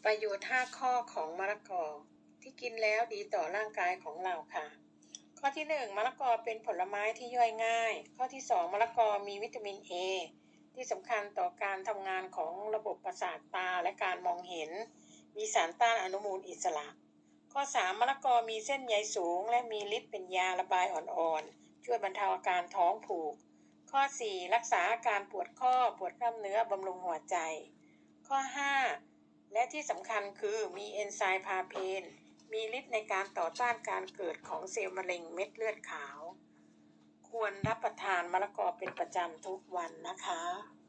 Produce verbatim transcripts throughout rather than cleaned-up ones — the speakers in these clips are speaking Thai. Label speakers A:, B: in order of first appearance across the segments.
A: ประโยชน์ห้าข้อของมะละกอที่กินแล้วดีต่อร่างกายของเราค่ะข้อที่หนึ่งมะละกอเป็นผลไม้ที่ย่อยง่ายข้อที่สองมะละกอมีวิตามิน A ที่สำคัญต่อการทำงานของระบบประสาทตาและการมองเห็นมีสารต้านอนุมูลอิสระข้อสามมะละกอมีเส้นใยสูงและมีฤทธิ์เป็นยาระบายอ่อนๆช่วยบรรเทาอาการท้องผูกข้อสี่รักษาอาการปวดข้อปวดกล้ามเนื้อบำรุงหัวใจข้อห้าและที่สำคัญคือมีเอนไซม์พาเพนมีฤทธิ์ในการต่อต้านการเกิดของเซลล์มะเร็งเม็ดเลือดขาวควรรับประทานมะละกอเป็นประจำทุกวันนะคะ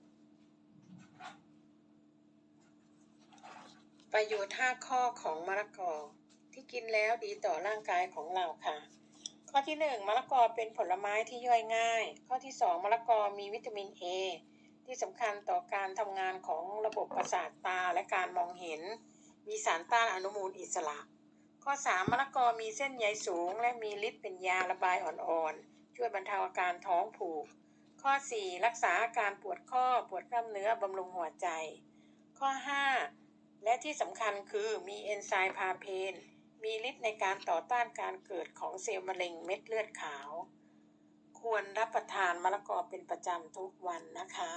A: ประโยชน์ห้าข้อของมะละกอที่กินแล้วดีต่อร่างกายของเราค่ะข้อที่หนึ่งมะละกอเป็นผลไม้ที่ย่อยง่ายข้อที่สองมะละกอมีวิตามิน A ที่สำคัญต่อการทำงานของระบบประสาทตาและการมองเห็นมีสารต้านอนุมูลอิสระข้อสามมะละกอมีเส้นใยสูงและมีฤทธิ์เป็นยาระบายอ่อนๆช่วยบรรเทาอาการท้องผูกข้อสี่รักษาอาการปวดข้อปวดกล้ามเนื้อบำรุงหัวใจข้อห้าและที่สำคัญคือมีเอนไซม์พาเพนมีฤทธิ์ในการต่อต้านการเกิดของเซลล์มะเร็งเม็ดเลือดขาวควรรับประทานมะละกอเป็นประจำทุกวันนะคะ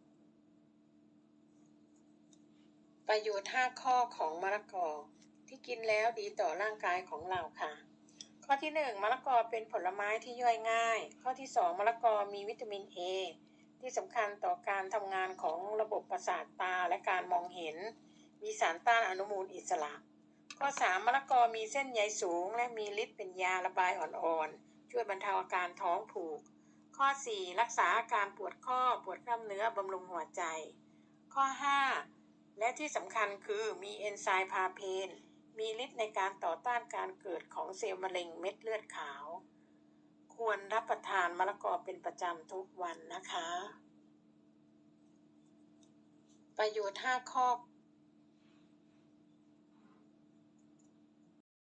A: ประโยชน์ห้าข้อของมะละกอที่กินแล้วดีต่อร่างกายของเราค่ะข้อที่หนึ่งมะละกอเป็นผลไม้ที่ย่อยง่ายข้อที่สองมะละกอมีวิตามิน A ที่สำคัญต่อการทำงานของระบบประสาทตาและการมองเห็นมีสารต้านอนุมูลอิสระข้อสามมะละกอมีเส้นใยสูงและมีฤทธิ์เป็นยาระบายอ่อนๆช่วยบรรเทาอาการท้องผูกข้อสี่รักษาอาการปวดข้อปวดกล้ามเนื้อบำรุงหัวใจข้อห้าและที่สำคัญคือมีเอนไซม์พาเพนมีฤทธิ์ในการต่อต้านการเกิดของเซลล์มะเร็งเม็ดเลือดขาวควรรับประทานมะละกอเป็นประจำทุกวันนะคะประโยชน์ห้าข้อ